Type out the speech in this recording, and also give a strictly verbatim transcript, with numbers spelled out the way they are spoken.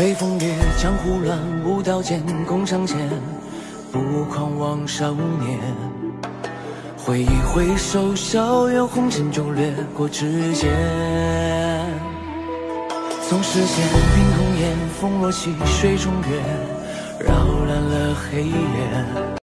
北风烈，江湖乱，舞刀剑，共长剑，不狂妄少年。挥一挥手，笑远，红尘就掠过指尖。纵视线，凭空烟，风落起，水中月，扰乱了黑夜。